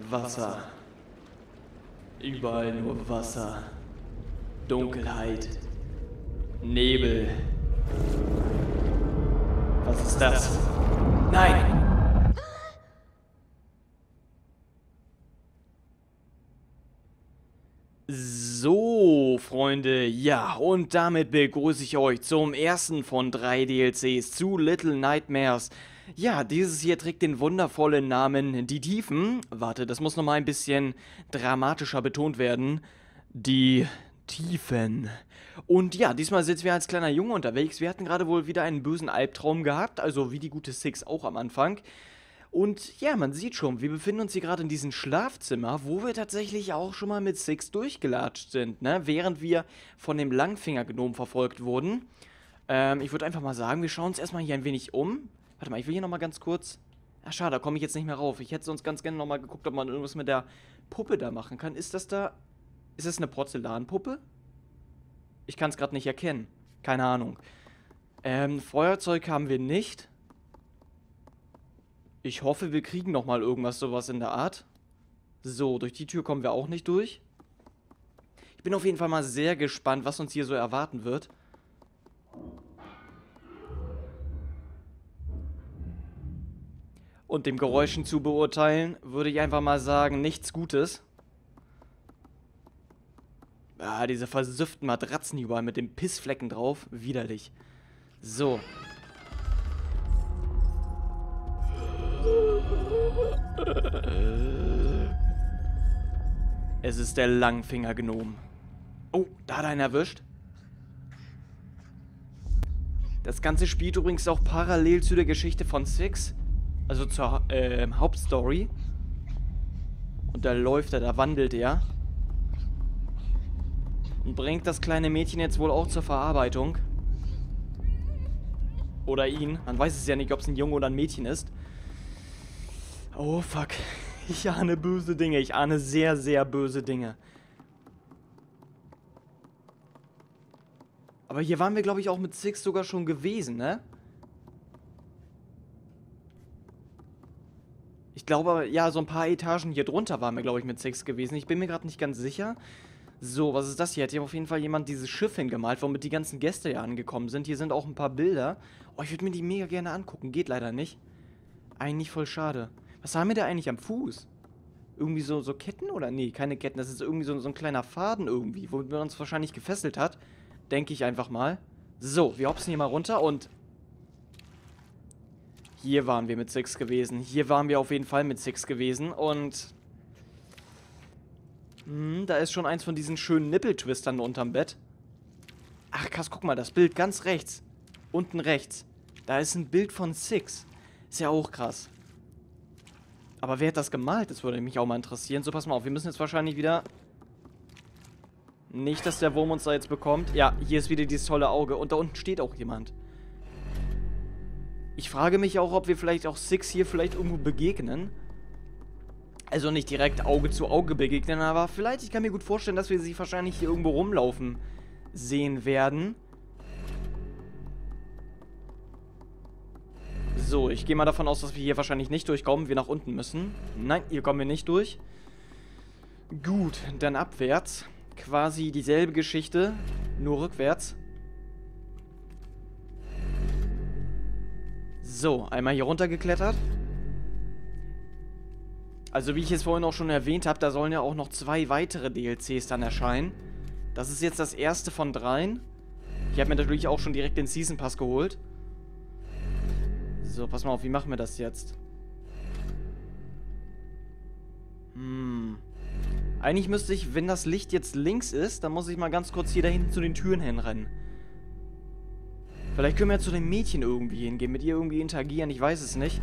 Wasser. Überall nur Wasser. Dunkelheit. Nebel. Was ist das? Nein! So, Freunde, ja, und damit begrüße ich euch zum ersten von 3 DLCs zu Little Nightmares. Ja, dieses hier trägt den wundervollen Namen Die Tiefen. Warte, das muss nochmal ein bisschen dramatischer betont werden. Die Tiefen. Und ja, diesmal sitzen wir als kleiner Junge unterwegs. Wir hatten gerade wohl wieder einen bösen Albtraum gehabt, also wie die gute Six auch am Anfang. Und ja, man sieht schon, wir befinden uns hier gerade in diesem Schlafzimmer, wo wir tatsächlich auch schon mal mit Six durchgelatscht sind, ne? Während wir von dem Langfinger-Gnom verfolgt wurden. Ich würde einfach mal sagen, wir schauen uns erstmal hier ein wenig um. Warte mal, ich will hier nochmal ganz kurz... Ach schade, da komme ich jetzt nicht mehr rauf. Ich hätte sonst ganz gerne nochmal geguckt, ob man irgendwas mit der Puppe da machen kann. Ist das da... Ist das eine Porzellanpuppe? Ich kann es gerade nicht erkennen. Keine Ahnung. Feuerzeug haben wir nicht. Ich hoffe, wir kriegen nochmal irgendwas sowas in der Art. So, durch die Tür kommen wir auch nicht durch. Ich bin auf jeden Fall mal sehr gespannt, was uns hier so erwarten wird. Und dem Geräuschen zu beurteilen, würde ich einfach mal sagen, nichts Gutes. Ah, diese versüfften Matratzen überall mit den Pissflecken drauf. Widerlich. So. Es ist der Langfinger-Gnom. Oh, da hat er einen erwischt. Das Ganze spielt übrigens auch parallel zu der Geschichte von Six. Also zur Hauptstory. Und da läuft er, da wandelt er. Und bringt das kleine Mädchen jetzt wohl auch zur Verarbeitung. Oder ihn. Man weiß es ja nicht, ob es ein Junge oder ein Mädchen ist. Oh, fuck. Ich ahne böse Dinge. Ich ahne sehr, sehr böse Dinge. Aber hier waren wir, glaube ich, auch mit Six sogar schon gewesen, ne? Ich glaube, ja, so ein paar Etagen hier drunter waren wir, glaube ich, mit Six gewesen. Ich bin mir gerade nicht ganz sicher. So, was ist das hier? Hat hier auf jeden Fall jemand dieses Schiff hingemalt, womit die ganzen Gäste hier angekommen sind. Hier sind auch ein paar Bilder. Oh, ich würde mir die mega gerne angucken. Geht leider nicht. Eigentlich voll schade. Was haben wir da eigentlich am Fuß? Irgendwie so Ketten oder? Nee, keine Ketten. Das ist irgendwie so ein kleiner Faden irgendwie, womit man uns wahrscheinlich gefesselt hat. Denke ich einfach mal. So, wir hopsen hier mal runter und... Hier waren wir mit Six gewesen. Hier waren wir auf jeden Fall mit Six gewesen. Und... da ist schon eins von diesen schönen Nippeltwistern unterm Bett. Ach krass, guck mal, das Bild ganz rechts. Unten rechts. Da ist ein Bild von Six. Ist ja auch krass. Aber wer hat das gemalt? Das würde mich auch mal interessieren. So, pass mal auf, wir müssen jetzt wahrscheinlich wieder... Nicht, dass der Wurm uns da jetzt bekommt. Ja, hier ist wieder dieses tolle Auge. Und da unten steht auch jemand. Ich frage mich auch, ob wir vielleicht auch Six hier vielleicht irgendwo begegnen. Also nicht direkt Auge zu Auge begegnen, aber vielleicht, ich kann mir gut vorstellen, dass wir sie wahrscheinlich hier irgendwo rumlaufen sehen werden. So, ich gehe mal davon aus, dass wir hier wahrscheinlich nicht durchkommen, wir nach unten müssen. Nein, hier kommen wir nicht durch. Gut, dann abwärts. Quasi dieselbe Geschichte, nur rückwärts. So, einmal hier runtergeklettert. Also wie ich es vorhin auch schon erwähnt habe, da sollen ja auch noch 2 weitere DLCs dann erscheinen. Das ist jetzt das erste von 3. Ich habe mir natürlich auch schon direkt den Season Pass geholt. So, pass mal auf, wie machen wir das jetzt? Eigentlich müsste ich, wenn das Licht jetzt links ist, dann muss ich mal ganz kurz hier da hinten zu den Türen hinrennen. Vielleicht können wir ja zu dem Mädchen irgendwie hingehen, mit ihr irgendwie interagieren, ich weiß es nicht.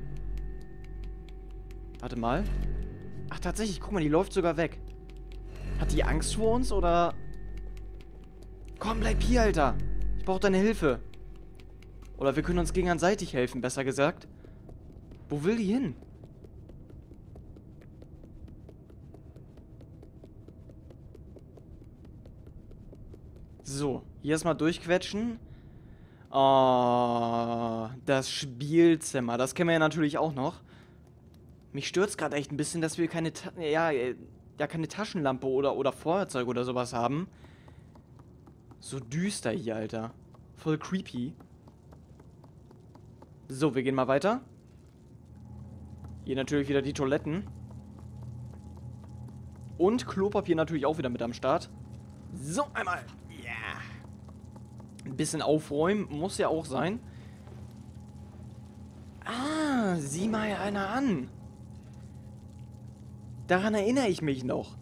Warte mal. Ach, tatsächlich, guck mal, die läuft sogar weg. Hat die Angst vor uns, oder? Komm, bleib hier, Alter. Ich brauche deine Hilfe. Oder wir können uns gegenseitig helfen, besser gesagt. Wo will die hin? So, hier erstmal durchquetschen. Oh, das Spielzimmer. Das kennen wir ja natürlich auch noch. Mich stört's gerade echt ein bisschen, dass wir keine, keine Taschenlampe oder Feuerzeug oder sowas haben. So düster hier, Alter. Voll creepy. So, wir gehen mal weiter. Hier natürlich wieder die Toiletten. Und Klopapier natürlich auch wieder mit am Start. So, einmal. Ja. Yeah. Ein bisschen aufräumen muss ja auch sein. Ah, sieh mal einer an. Daran erinnere ich mich noch.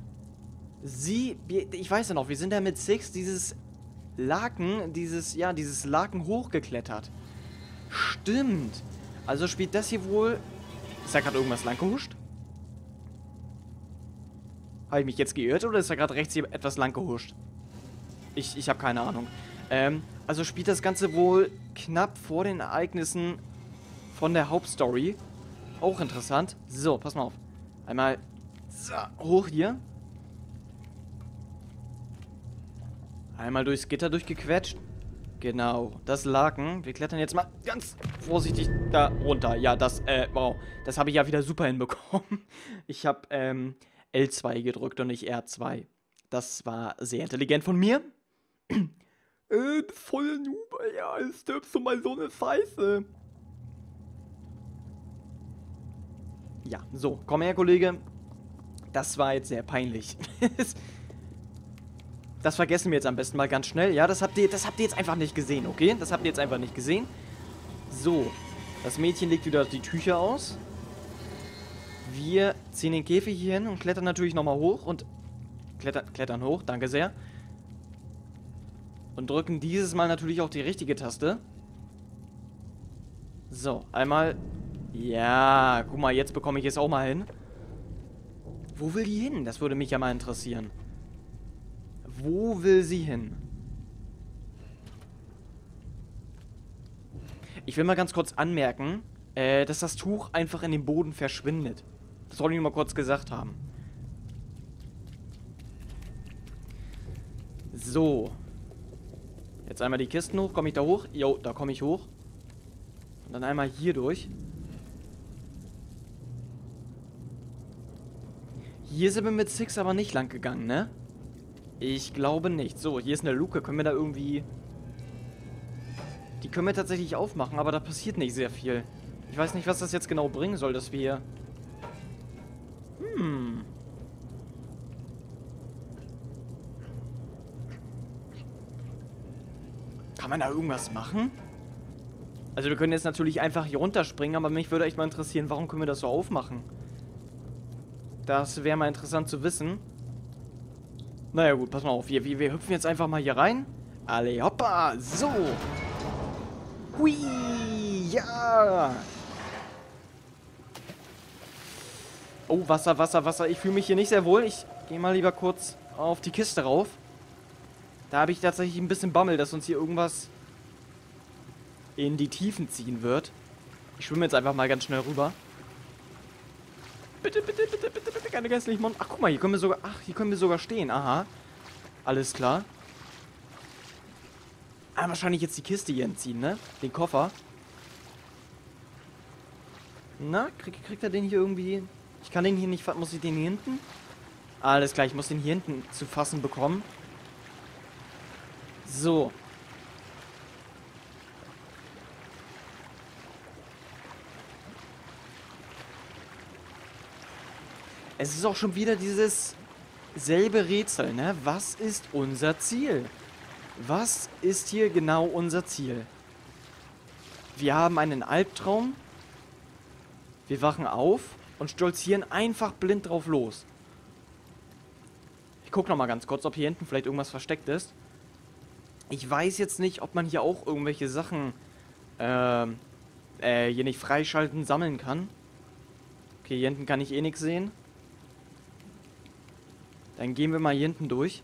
Ich weiß ja noch, wir sind da mit Six dieses Laken hochgeklettert. Stimmt. Also spielt das hier wohl... Ist da gerade irgendwas lang gehuscht? Habe ich mich jetzt geirrt oder ist da gerade rechts hier etwas lang gehuscht? Ich habe keine Ahnung. Also spielt das Ganze wohl knapp vor den Ereignissen von der Hauptstory. Auch interessant. So, pass mal auf. Einmal so, hoch hier. Einmal durchs Gitter durchgequetscht. Genau, das Laken. Wir klettern jetzt mal ganz vorsichtig da runter. Ja, wow. Das habe ich ja wieder super hinbekommen. Ich habe, L2 gedrückt und nicht R2. Das war sehr intelligent von mir. Voll Noob, ja, stirbst du mal so eine Scheiße. Ja, so, komm her, Kollege. Das war jetzt sehr peinlich. Das vergessen wir jetzt am besten mal ganz schnell. Ja, das habt ihr jetzt einfach nicht gesehen, okay? Das habt ihr jetzt einfach nicht gesehen. So, das Mädchen legt wieder die Tücher aus. Wir ziehen den Käfig hier hin und klettern natürlich nochmal hoch und klettern hoch, danke sehr. Und drücken dieses Mal natürlich auch die richtige Taste. So, einmal. Ja, guck mal, jetzt bekomme ich es auch mal hin. Wo will die hin? Das würde mich ja mal interessieren. Wo will sie hin? Ich will mal ganz kurz anmerken, dass das Tuch einfach in den Boden verschwindet. Das soll ich nur mal kurz gesagt haben. So. Jetzt einmal die Kisten hoch. Komme ich da hoch? Jo, da komme ich hoch. Und dann einmal hier durch. Hier sind wir mit Six aber nicht lang gegangen, ne? Ich glaube nicht. So, hier ist eine Luke. Können wir da irgendwie... Die können wir tatsächlich aufmachen, aber da passiert nicht sehr viel. Ich weiß nicht, was das jetzt genau bringen soll, dass wir... Kann man da irgendwas machen? Also wir können jetzt natürlich einfach hier runterspringen, aber mich würde echt mal interessieren, warum können wir das so aufmachen? Das wäre mal interessant zu wissen. Naja gut, pass mal auf. Wir hüpfen jetzt einfach mal hier rein. Alle hoppa, so. Hui, ja. Oh, Wasser, Wasser, Wasser. Ich fühle mich hier nicht sehr wohl. Ich gehe mal lieber kurz auf die Kiste rauf. Da habe ich tatsächlich ein bisschen Bammel, dass uns hier irgendwas in die Tiefen ziehen wird. Ich schwimme jetzt einfach mal ganz schnell rüber. Bitte, bitte, bitte, bitte, bitte, keine geistigen Monster. Ach, guck mal, hier können wir sogar... Ach, hier können wir sogar stehen. Aha. Alles klar. Ah, wahrscheinlich jetzt die Kiste hier entziehen, ne? Den Koffer. Na, kriegt er den hier irgendwie... Ich kann den hier nicht... Muss ich den hier hinten? Alles klar, ich muss den hier hinten zu fassen bekommen. So. Es ist auch schon wieder dieses selbe Rätsel, ne? Was ist unser Ziel? Was ist hier genau unser Ziel? Wir haben einen Albtraum. Wir wachen auf und stolzieren einfach blind drauf los. Ich gucke nochmal ganz kurz, ob hier hinten vielleicht irgendwas versteckt ist. Ich weiß jetzt nicht, ob man hier auch irgendwelche Sachen hier nicht freischalten, sammeln kann. Okay, hier hinten kann ich eh nichts sehen. Dann gehen wir mal hier hinten durch.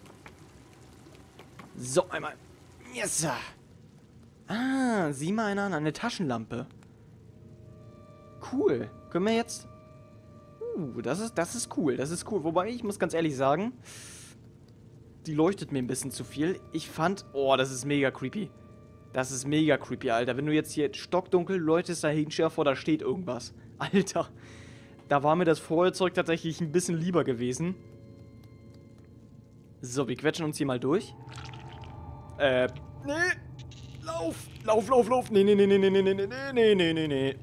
So, einmal. Yes. Ah, sieh mal einer an, eine Taschenlampe. Cool. Können wir jetzt... das ist cool, das ist cool. Wobei, ich muss ganz ehrlich sagen, die leuchtet mir ein bisschen zu viel. Ich fand... Oh, das ist mega creepy. Das ist mega creepy, Alter. Wenn du jetzt hier stockdunkel leuchtest, da hinten vor, da steht irgendwas. Alter. Da war mir das Feuerzeug tatsächlich ein bisschen lieber gewesen. So, wir quetschen uns hier mal durch. Nee. Lauf. Lauf, lauf, lauf. Nee, nee, nee, nee, nee, nee, nee, nee, nee, nee, nee.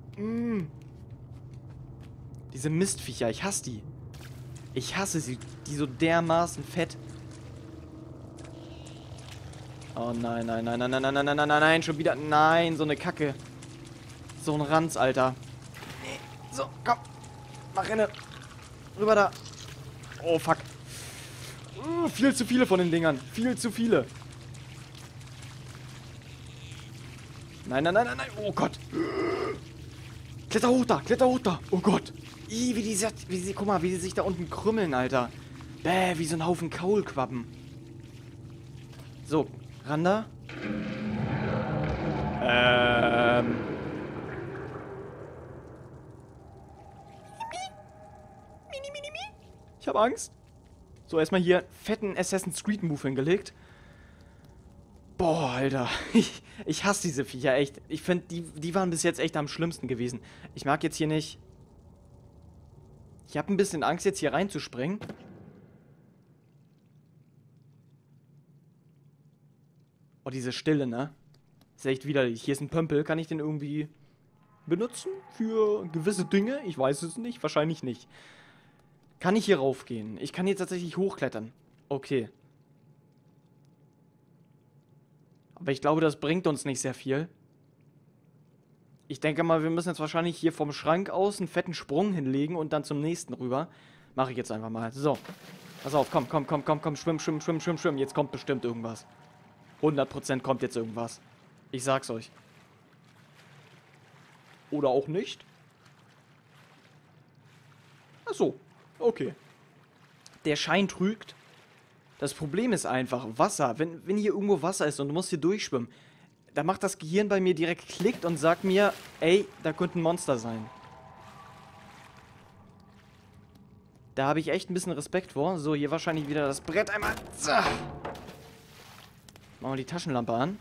Diese Mistviecher, ich hasse die. Ich hasse sie. Die so dermaßen fett. Oh nein, nein, nein, nein, nein, nein, nein, nein, nein, nein, schon wieder. Nein, so eine Kacke. So ein Ranz, Alter. Nee. So, komm. Mach Renne. Rüber da. Oh, fuck. Viel zu viele von den Dingern. Viel zu viele. Nein, nein, nein, nein, nein. Oh Gott. Kletter hoch da. Kletter hoch da. Oh Gott. Ih, guck mal, wie die sich da unten krümmeln, Alter. Bäh, wie so ein Haufen Kaulquappen. So, Randa. Ich habe Angst. So, erstmal hier fetten Assassin's Creed Move hingelegt. Boah, Alter. Ich hasse diese Viecher, echt. Ich finde, die waren bis jetzt echt am schlimmsten gewesen. Ich mag jetzt hier nicht... Ich habe ein bisschen Angst, jetzt hier reinzuspringen. Oh, diese Stille, ne? Ist echt widerlich. Hier ist ein Pömpel. Kann ich den irgendwie benutzen für gewisse Dinge? Ich weiß es nicht. Wahrscheinlich nicht. Kann ich hier raufgehen? Ich kann hier tatsächlich hochklettern. Okay. Aber ich glaube, das bringt uns nicht sehr viel. Ich denke mal, wir müssen jetzt wahrscheinlich hier vom Schrank aus einen fetten Sprung hinlegen und dann zum nächsten rüber. Mache ich jetzt einfach mal. So. Pass auf, komm, komm, komm, komm, komm. Schwimm, schwimm, schwimm, schwimm, schwimm. Jetzt kommt bestimmt irgendwas. 100% kommt jetzt irgendwas. Ich sag's euch. Oder auch nicht. Ach so. Okay. Der Schein trügt. Das Problem ist einfach, Wasser. Wenn hier irgendwo Wasser ist und du musst hier durchschwimmen, da macht das Gehirn bei mir direkt Klickt und sagt mir, ey, da könnte ein Monster sein. Da habe ich echt ein bisschen Respekt vor. So, hier wahrscheinlich wieder das Brett einmal. So. Machen wir die Taschenlampe an.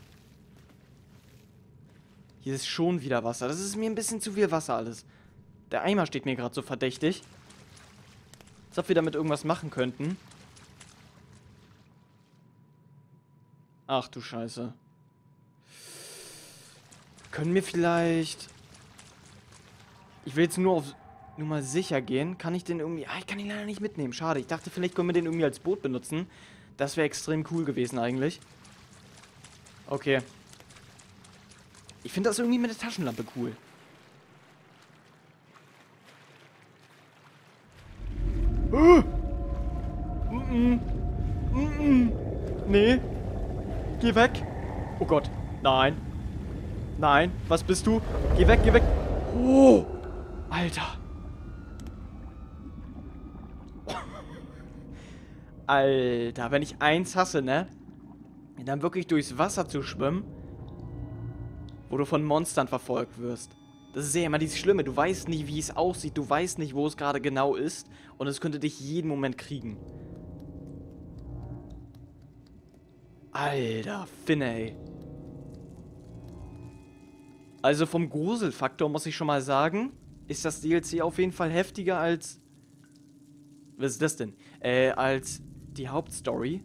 Hier ist schon wieder Wasser. Das ist mir ein bisschen zu viel Wasser alles. Der Eimer steht mir gerade so verdächtig. Als ob wir damit irgendwas machen könnten. Ach du Scheiße. Können wir vielleicht... Ich will jetzt nur mal sicher gehen. Kann ich den irgendwie... Ah, ich kann ihn leider nicht mitnehmen. Schade. Ich dachte, vielleicht können wir den irgendwie als Boot benutzen. Das wäre extrem cool gewesen eigentlich. Okay. Ich finde das irgendwie mit der Taschenlampe cool. Nee. Geh weg. Oh Gott. Nein. Nein. Was bist du? Geh weg, geh weg. Oh. Alter. Alter, wenn ich eins hasse, ne? Dann wirklich durchs Wasser zu schwimmen, wo du von Monstern verfolgt wirst. Das ist ja immer dieses Schlimme. Du weißt nicht, wie es aussieht. Du weißt nicht, wo es gerade genau ist. Und es könnte dich jeden Moment kriegen. Alter, Finne, ey. Also vom Gruselfaktor muss ich schon mal sagen, ist das DLC auf jeden Fall heftiger als... Was ist das denn? Als die Hauptstory.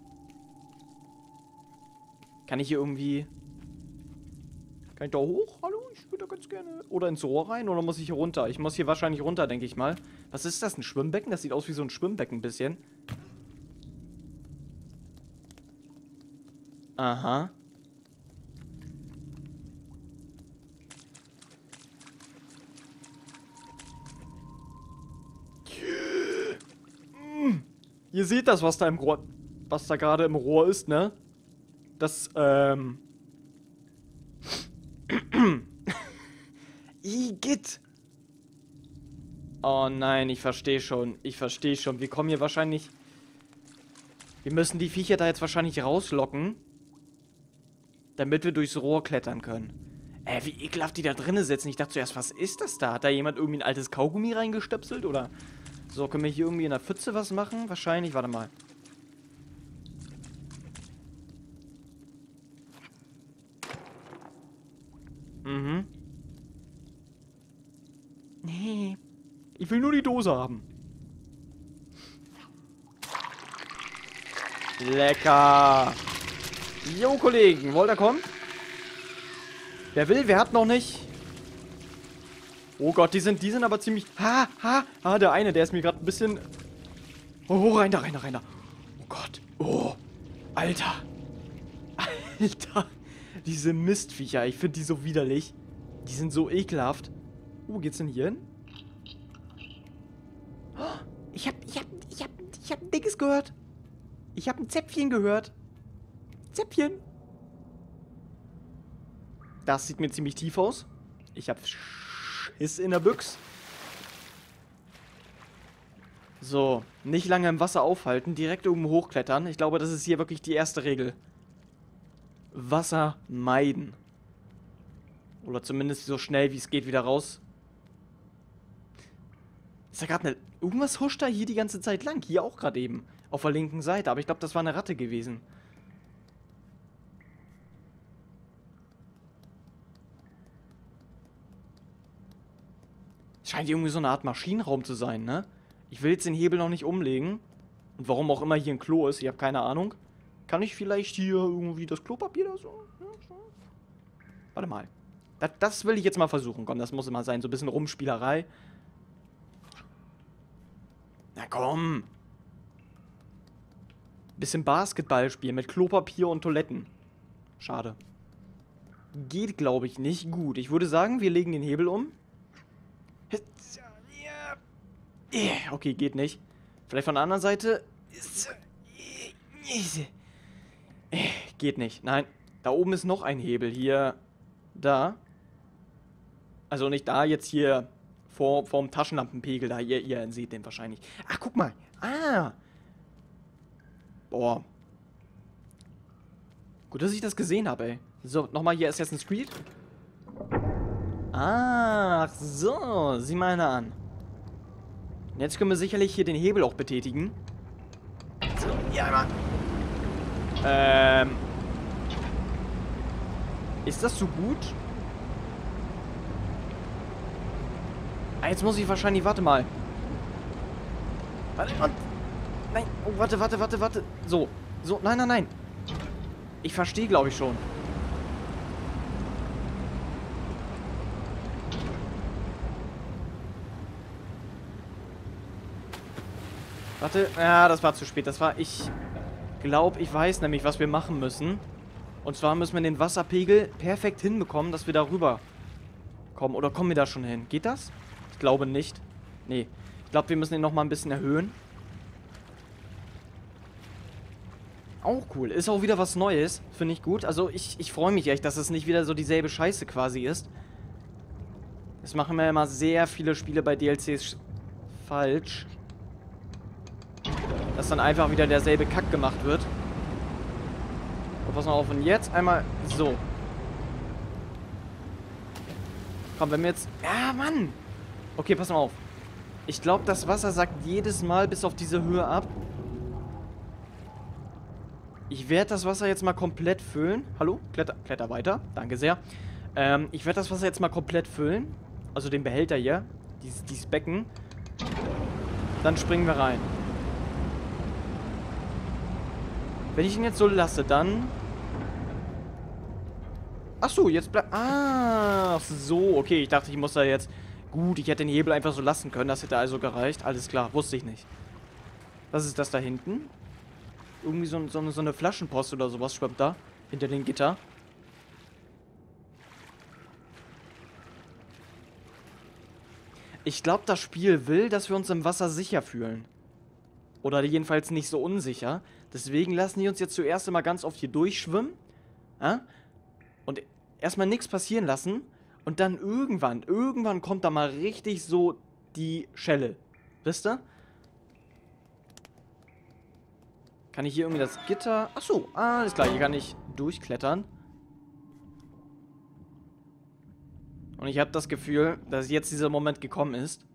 Kann ich hier irgendwie... Kann ich da hoch? Hallo, ich würde da ganz gerne... Oder ins Rohr rein? Oder muss ich hier runter? Ich muss hier wahrscheinlich runter, denke ich mal. Was ist das? Ein Schwimmbecken? Das sieht aus wie so ein Schwimmbecken ein bisschen. Aha. Ihr seht das, was da im Rohr... Was da gerade im Rohr ist, ne? Das, Igitt! Oh nein, ich verstehe schon. Ich verstehe schon. Wir kommen hier wahrscheinlich... Wir müssen die Viecher da jetzt wahrscheinlich rauslocken, damit wir durchs Rohr klettern können. Wie ekelhaft die da drinnen sitzen. Ich dachte zuerst, was ist das da? Hat da jemand irgendwie ein altes Kaugummi reingestöpselt, oder? So, können wir hier irgendwie in der Pfütze was machen? Wahrscheinlich, warte mal. Nee. Ich will nur die Dose haben. Lecker. Jo, Kollegen, wollt ihr kommen? Wer will, wer hat noch nicht? Oh Gott, die sind aber ziemlich... der eine, der ist mir gerade ein bisschen... Oh, rein da. Oh Gott. Oh, Alter. Alter. Diese Mistviecher, ich finde die so widerlich. Die sind so ekelhaft. Wo geht's denn hier hin? Oh, ich hab ein Dickes gehört. Ich hab ein Zäpfchen gehört. Zäpfchen. Das sieht mir ziemlich tief aus. Ich hab Schiss in der Büchse. So, nicht lange im Wasser aufhalten, direkt oben hochklettern. Ich glaube, das ist hier wirklich die erste Regel. Wasser meiden. Oder zumindest so schnell wie es geht wieder raus. Ist da gerade eine... Irgendwas huscht da hier die ganze Zeit lang. Hier auch gerade eben. Auf der linken Seite. Aber ich glaube, das war eine Ratte gewesen. Scheint irgendwie so eine Art Maschinenraum zu sein, ne? Ich will jetzt den Hebel noch nicht umlegen. Und warum auch immer hier ein Klo ist, ich habe keine Ahnung. Kann ich vielleicht hier irgendwie das Klopapier oder so? Warte mal. Das will ich jetzt mal versuchen. Komm, das muss immer sein. So ein bisschen Rumspielerei. Na komm. Bisschen Basketball spielen mit Klopapier und Toiletten. Schade. Geht, glaube ich, nicht gut. Ich würde sagen, wir legen den Hebel um. Okay, geht nicht. Vielleicht von der anderen Seite. Geht nicht. Nein. Da oben ist noch ein Hebel. Hier. Da. Also nicht da, jetzt hier vorm Taschenlampenpegel. Da, ihr seht den wahrscheinlich. Ach, guck mal. Ah. Boah. Gut, dass ich das gesehen habe, ey. So, nochmal hier Assassin's Creed. Ach so. Sieh mal einer an. Und jetzt können wir sicherlich hier den Hebel auch betätigen. So, ja, einmal. Ist das so gut? Ah, jetzt muss ich wahrscheinlich... Warte mal. Warte, und... Nein. Oh, warte. So. Nein. Ich verstehe, glaube ich, schon. Warte. Ja, das war zu spät. Ich glaube, ich weiß nämlich, was wir machen müssen. Und zwar müssen wir den Wasserpegel perfekt hinbekommen, dass wir da rüber kommen. Oder kommen wir da schon hin? Geht das? Ich glaube nicht. Nee. Ich glaube, wir müssen ihn nochmal ein bisschen erhöhen. Auch cool. Ist auch wieder was Neues. Finde ich gut. Also ich freue mich echt, dass es nicht wieder so dieselbe Scheiße quasi ist. Das machen wir ja immer sehr viele Spiele bei DLCs falsch. Dass dann einfach wieder derselbe Kack gemacht wird. So, pass mal auf. Und jetzt einmal so. Komm, wenn wir jetzt... Ja, Mann! Okay, pass mal auf. Ich glaube, das Wasser sackt jedes Mal bis auf diese Höhe ab. Ich werde das Wasser jetzt mal komplett füllen. Hallo? Kletter weiter. Danke sehr. Ich werde das Wasser jetzt mal komplett füllen. Also den Behälter hier. Dieses Becken. Dann springen wir rein. Wenn ich ihn jetzt so lasse, dann... Ach so, jetzt bleibt... Ach so, okay. Ich dachte, ich muss da jetzt... Gut, ich hätte den Hebel einfach so lassen können. Das hätte also gereicht. Alles klar, wusste ich nicht. Was ist das da hinten? Irgendwie so eine Flaschenpost oder sowas schwimmt da. Hinter dem Gitter. Ich glaube, das Spiel will, dass wir uns im Wasser sicher fühlen. Oder jedenfalls nicht so unsicher. Deswegen lassen die uns jetzt zuerst immer ganz oft hier durchschwimmen. Ja? Und erstmal nichts passieren lassen. Und dann irgendwann kommt da mal richtig so die Schelle. Wisst ihr? Kann ich hier irgendwie das Gitter... Achso, alles klar, hier kann ich durchklettern. Und ich habe das Gefühl, dass jetzt dieser Moment gekommen ist.